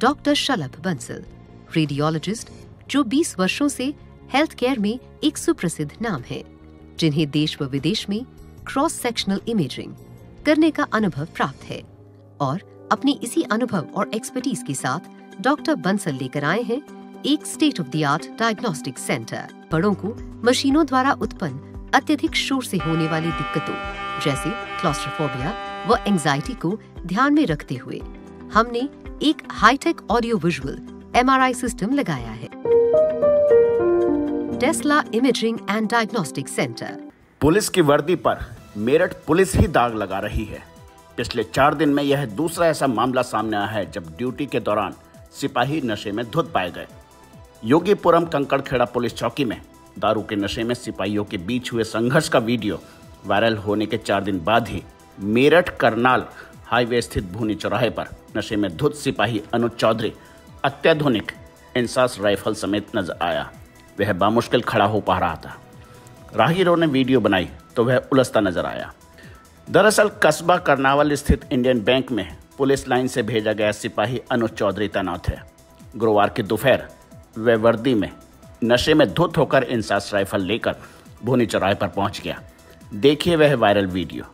Doctor शलभ Bansal, radiologist जो 20 वर्षों से हेल्थ केयर में एक सुप्रसिद्ध नाम है, जिन्हें देश व विदेश में क्रॉस सेक्शनल इमेजिंग करने का अनुभव प्राप्त है। और अपनी इसी अनुभव और एक्सपर्टीज के साथ डॉक्टर बंसल लेकर आए हैं एक state of the art diagnostic centre. बड़ों को मशीनों द्वारा उत्पन्न अत्यधिक शोर से होने वाली दिक्कतों जैसे क्लॉस्ट्रोफोबिया व एंजाइटी को ध्यान में रखते हुए हमने एक hitech audio visual MRI system लगाया है। Tesla imaging and diagnostic centre. Police की वर्दी पर मेरठ पुलिस ही दाग लगा रही है। पिछले 4 दिन में यह दूसरा ऐसा मामला सामने आया है जब ड्यूटी के दौरान सिपाही नशे में धुत पाए गए। योगीपुरम कंकड़खेड़ा पुलिस चौकी में दारू के नशे में सिपाहियों के बीच हुए संघर्ष का वीडियो वायरल होने के 4 दिन बाद ही मेरठ करनाल हाईवे स्थित भूनी चौराहे पर नशे में धुत सिपाही अनुज चौधरी अत्याधुनिक इंसास राइफल समेत नजर आया। वह बामुश्किल खड़ा हो पा रहा था। राहगीरों ने वीडियो बनाई तो वह उलझता नजर आया। दरअसल कस्बा करनावल स्थित इंडियन बैंक में पुलिस लाइन से भेजा गया सिपाही अनुज चौधरी तैनात है। गुरुवार की दोपहर वह वर्दी में नशे में धुत होकर इंसास राइफल लेकर भूनी चौराहे पर पहुंच गया। देखिए वह वायरल वीडियो।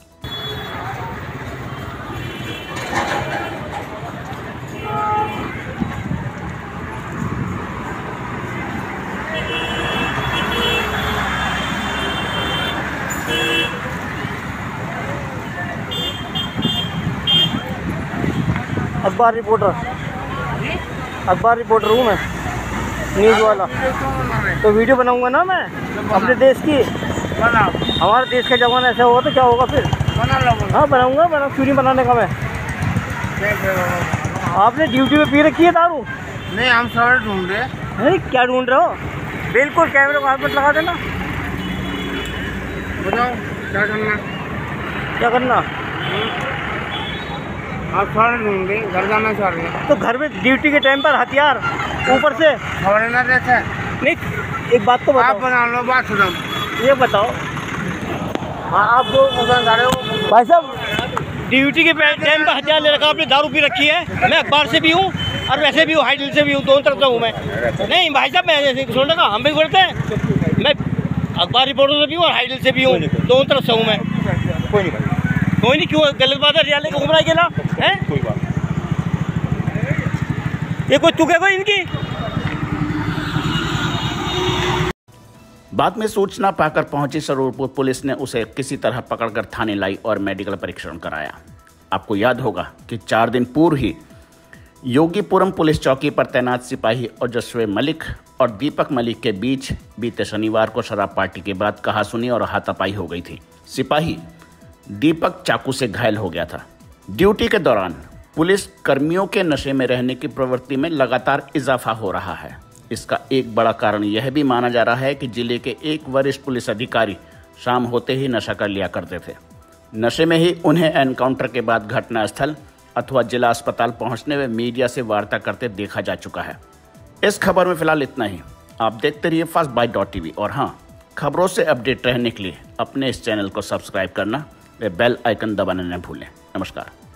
अखबार रिपोर्टर हूँ मैं, न्यूज़ वाला। तो वीडियो बनाऊंगा ना मैं अपने देश की। हमारे देश का जवान ऐसा होगा तो क्या होगा फिर? हाँ बनाऊंगा, क्यों नहीं बनाने का मैं। आपने ड्यूटी में पी रखी है दारू? नहीं, हम सवाल ढूंढ रहे हैं। अरे क्या ढूंढ रहे हो? बिल्कुल कैमरे को हाथ में लगा देना। बताओ क्या करना? क्या करना? आप सवाल ढूंढ रहे, घर जाना चाह रहे हैं। तो घर में ड्यूटी के टाइम पर हथियार ऊपर से खबर ना देते। नहीं, एक बात तो बताओ। आप बना लो, बात सुनो। ये बताओ। हाँ, आप जो भाई साहब ड्यूटी के टाइम पर हथियार ले रखा, आपने दारू पी रखी है। मैं अखबार से भी हूँ और वैसे भी हूँ, हाईडिल से भी हूँ, दोनों तरफ से हूँ मैं। नहीं भाई साहब, मैं सुन रहा, हम भी बोलते हैं। मैं अखबार रिपोर्टर से भी हूँ और हाईडिल से भी हूँ, दोनों तरफ से हूँ मैं। कोई नहीं, क्यों गलत बात है? रिया लेकर घूम रहा है अकेला है? कोई बात। ये कोई चुके कोई इनकी। बाद में सूचना पाकर पहुंची सरूरपुर पुलिस ने उसे किसी तरह पकड़कर थाने लाई और मेडिकल परीक्षण कराया। आपको याद होगा कि 4 दिन पूर्व ही योगीपुरम पुलिस चौकी पर तैनात सिपाही ओजस्वी मलिक और दीपक मलिक के बीच बीते शनिवार को शराब पार्टी के बाद कहासुनी और हाथापाई हो गई थी। सिपाही दीपक चाकू से घायल हो गया था। ड्यूटी के दौरान पुलिस कर्मियों के नशे में रहने की प्रवृत्ति में लगातार इजाफा हो रहा है। इसका एक बड़ा कारण यह भी माना जा रहा है कि जिले के एक वरिष्ठ पुलिस अधिकारी शाम होते ही नशा कर लिया करते थे। नशे में ही उन्हें एनकाउंटर के बाद घटनास्थल अथवा जिला अस्पताल पहुंचने में मीडिया से वार्ता करते देखा जा चुका है। इस खबर में फिलहाल इतना ही। आप देखते रहिए fastbyte.tv और हाँ, खबरों से अपडेट रहने के लिए अपने इस चैनल को सब्सक्राइब करना व बेल आइकन दबाना न भूलें। नमस्कार।